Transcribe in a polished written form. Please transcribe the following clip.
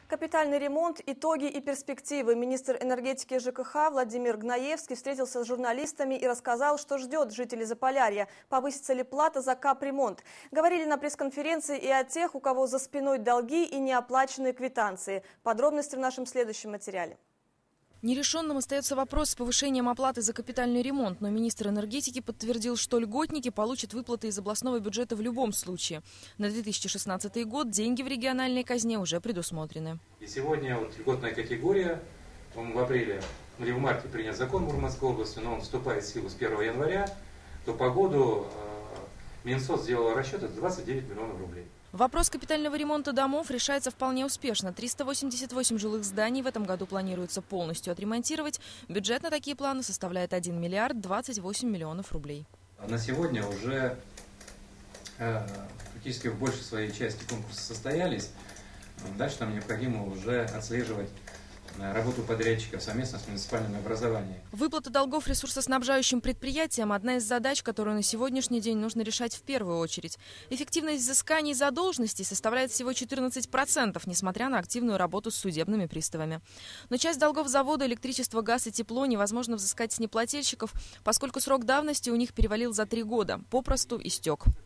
Капитальный ремонт, итоги и перспективы. Министр энергетики и ЖКХ Владимир Гнаевский встретился с журналистами и рассказал, что ждет жителей Заполярья. Повысится ли плата за капремонт? Говорили на пресс-конференции и о тех, у кого за спиной долги и неоплаченные квитанции. Подробности в нашем следующем материале. Нерешенным остается вопрос с повышением оплаты за капитальный ремонт, но министр энергетики подтвердил, что льготники получат выплаты из областного бюджета в любом случае. На 2016 год деньги в региональной казне уже предусмотрены. И сегодня льготная категория, в апреле или в марте принят закон в Мурманской области, но он вступает в силу с 1 января, то по году Минсоц сделал расчеты 29 миллионов рублей. Вопрос капитального ремонта домов решается вполне успешно. 388 жилых зданий в этом году планируется полностью отремонтировать. Бюджет на такие планы составляет 1 миллиард 28 миллионов рублей. На сегодня уже практически в большей своей части конкурсы состоялись. Дальше нам необходимо уже отслеживать работу подрядчиков совместно с муниципальным образованием. Выплата долгов ресурсоснабжающим предприятиям – одна из задач, которую на сегодняшний день нужно решать в первую очередь. Эффективность взысканий задолженностей составляет всего 14%, несмотря на активную работу с судебными приставами. Но часть долгов завода электричество, газ и тепло невозможно взыскать с неплательщиков, поскольку срок давности у них перевалил за 3 года, попросту истек.